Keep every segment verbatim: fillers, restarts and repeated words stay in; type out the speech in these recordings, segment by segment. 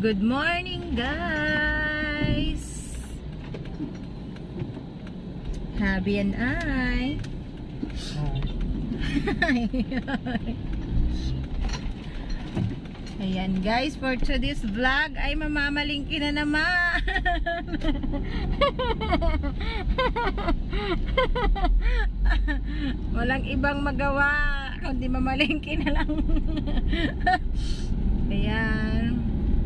Good morning, guys. Happy and I. Ayan guys, for today's vlog ay mamamalingki na naman. Walang ibang magawa kundi mamalingki na lang. Ayan.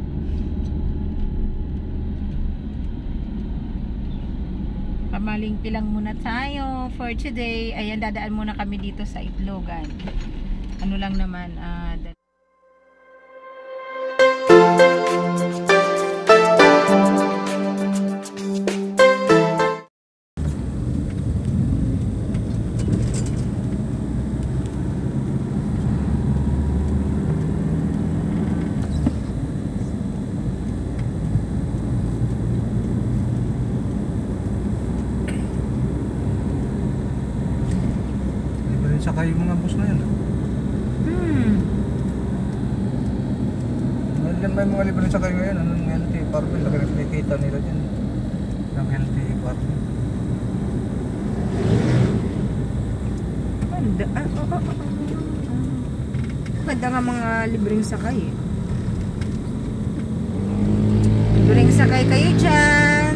Pamalingki lang muna tayo for today. Ayan, dadaan muna kami dito sa Itlogan. Ano lang naman, ah, uh, sakay yung mga bus na yun. Hmm. May, may mga libre sakay ngayon. Anong L T E Parkway? Nakikita nila dyan. Ng L T E Parkway. Ganda. Ah, oh, oh, oh. Ganda nga mga libreng sakay eh. Libreng sakay kayo dyan.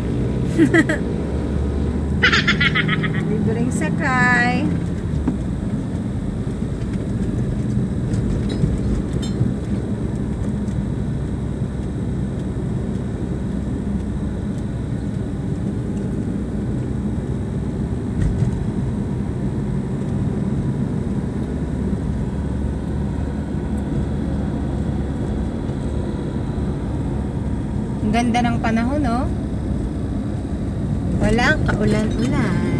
Libreng sakay. Ang ganda ng panahon, no? Walang kaulan-ulan.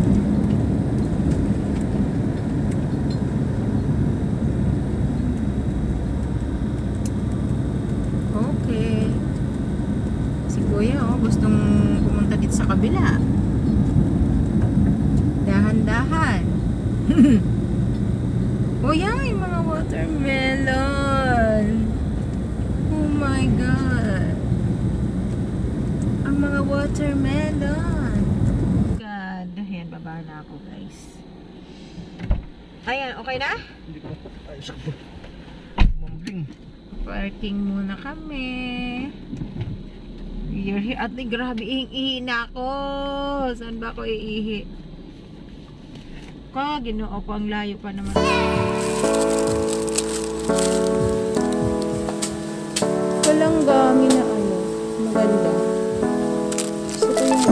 Okay. Si Kuya, oh, gustong pumunta dito sa kabila. Dahan-dahan. Oh, yan, yung mga watermelon. Oh my God. Ang mga watermelon. God. Ayan, baba na ako, guys. Ayan, okay na? Hindi ko ay sakto. Mambling. Parking muna kami. You're here. At grabe, ihing-ihi na ako. Saan ba ako iihi? Ka, ginoo ko, ang layo pa naman. Walang gami na ano. Maganda. Gusto ko yung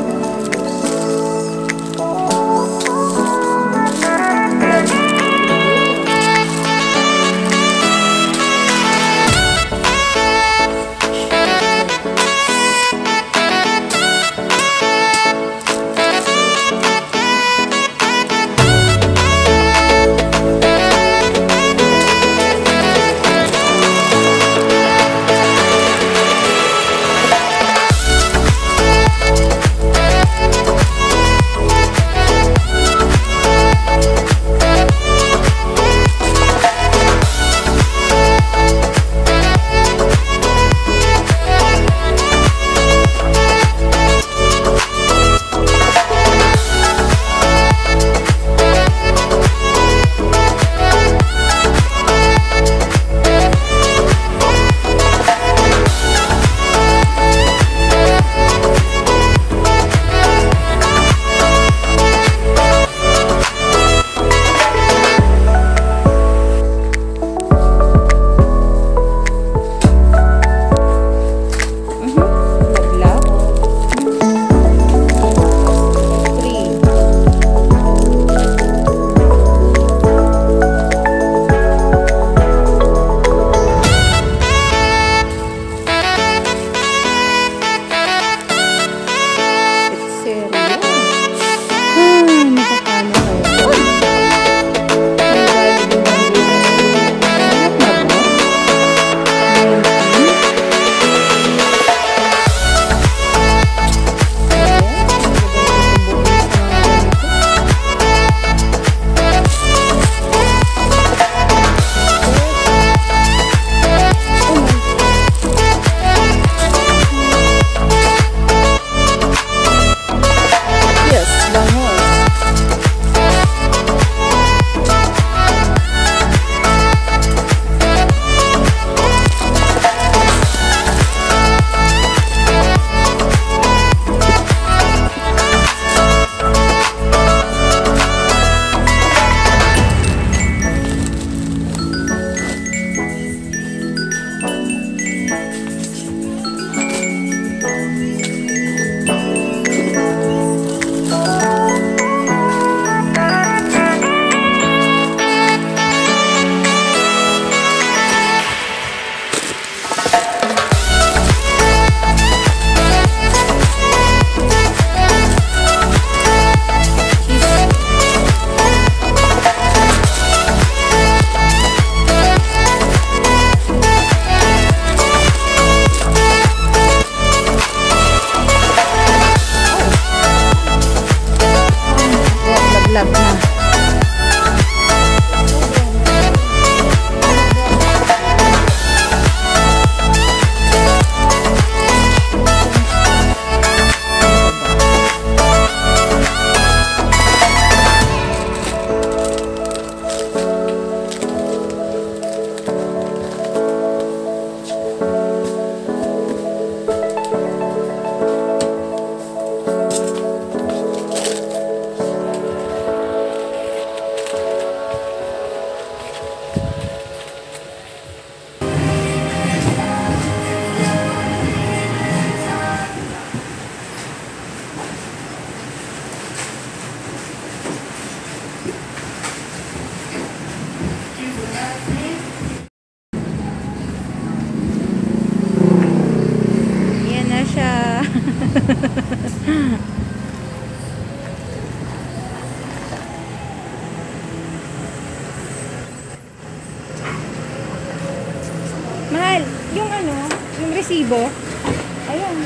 Mahal, yung ano, yung resibo. Ayun.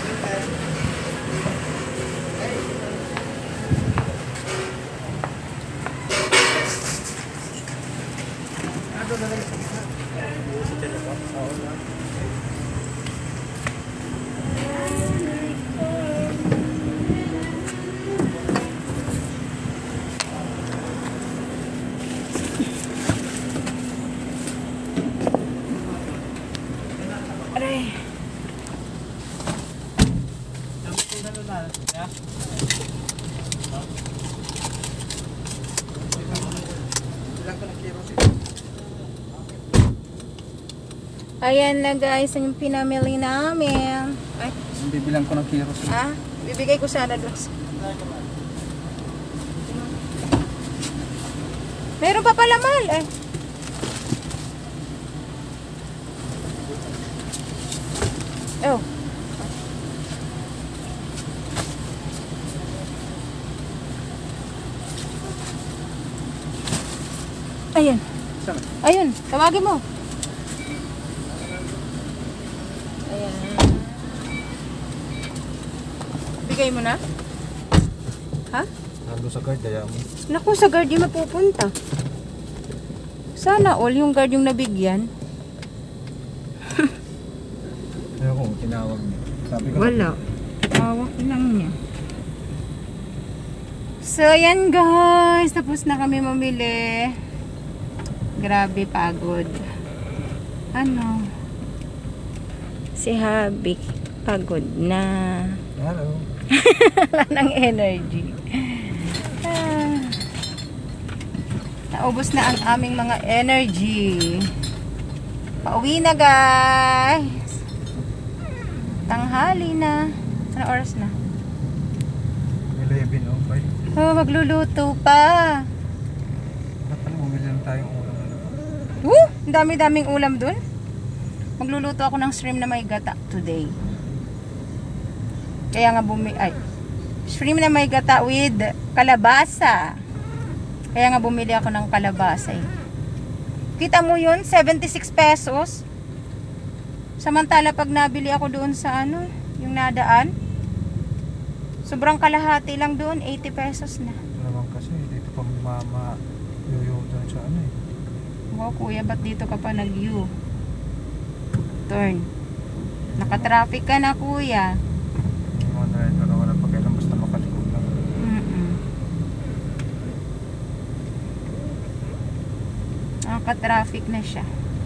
Aray. Ayan na guys, yung pinamili namin. Ay, Bibilang ko ng kilos. ah, bibigay ko sana doon. Meron pa pala mahal eh. Oh. Ayan. Ayun, tawagin mo. Ayan. Bigay mo na? Ha? Nando sa guard, kaya mo. Naku, sa guard yung mapupunta. Sana all yung guard yung nabigyan. Ayun ko, tinawag niya. Sabi ko, Wala. Tawag lang niya. So, yan guys. Tapos na kami mamili. Grabe, pagod. Ano? Si Habi, pagod na. hello. Wala ng energy. Ah. Naubos na ang aming mga energy. Pauwi na guys. Tanghali na. Ano oras na? eleven oh five. Oh, magluluto pa. Ba't pala bumili lang tayong ulam na ito? Woo! Ang dami-daming ulam dun. Magluluto ako ng shrimp na may gata today. Kaya nga bumi... Ay. Shrimp na may gata with kalabasa. Kaya nga bumili ako ng kalabasa eh. Kita mo yun? seventy-six pesos. Samantala pag nabili ako doon sa ano, yung nadaan, sobrang kalahati lang doon, eighty pesos na. Ito naman kasi, dito pa mama yoyo doon sa ano eh. Wow, kuya, ba't dito ka pa nag-U? Turn. Naka-traffic ka na, kuya. Yung mga driver na wala pakialam basta makalikod lang. Mm-mm. Naka-traffic na siya.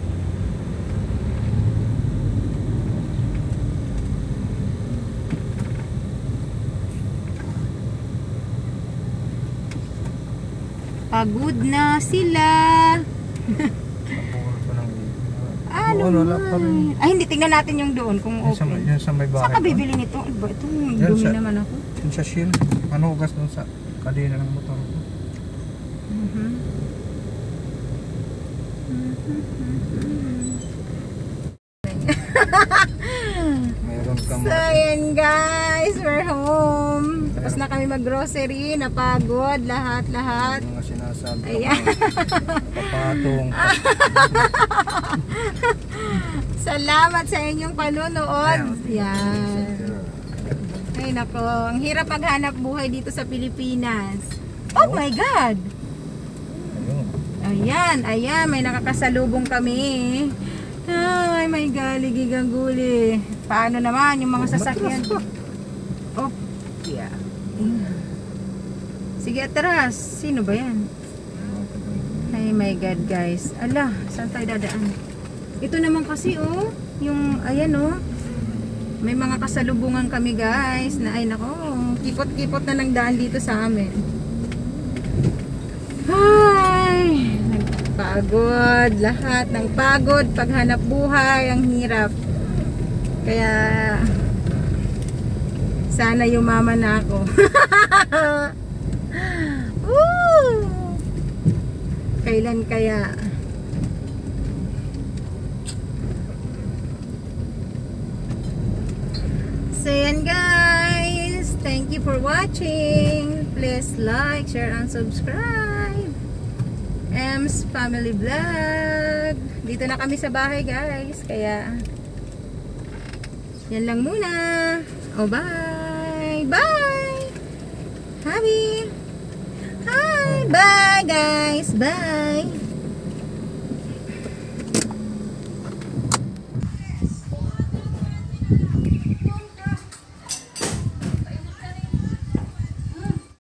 Pagod na sila. Napuro ko ng ibig. Ano Doon, wala pa rin. man? Ay, hindi. Tingnan natin yung doon kung Yun sa, okay. yun sa may bahay. Saan ka doon. bibili nito? Ano ba? Ito, Yan dumi sa- naman ako. Yun sa shield. Manugas doon sa kadena ng motor ko. Mhm. Mayroon kang So, ayan guys, we're home. Tapos na kami mag-grocery, napagod, lahat-lahat. mga sinasabi ko. Ayan. Papatong. Salamat sa inyong panunood. Yan. Ay nako, ang hirap maghanap buhay dito sa Pilipinas. Oh my God! Ayun. Ayan, ayan, may nakakasalubong kami. Ay, may galigigaguli. Paano naman yung mga sasakyan? Oh, yeah. Sige, atras. Sino ba yan? Ay, my God, guys. Ala, saan tayo dadaan? Ito naman kasi, oh, yung, ayan, oh. May mga kasalubungan kami, guys, na, ay, nako, kipot-kipot na ng daan dito sa amin. Ay, nagpagod. Lahat ng pagod, paghanap buhay, ang hirap. Kaya, sana yumaman na ako. Woo! Kailan kaya? So yan guys, thank you for watching. Please like, share, and subscribe. M's Family Vlog. Dito na kami sa bahay guys. Kaya yan lang muna. Oh bye. Bye. Happy. Hi. Bye guys. Bye.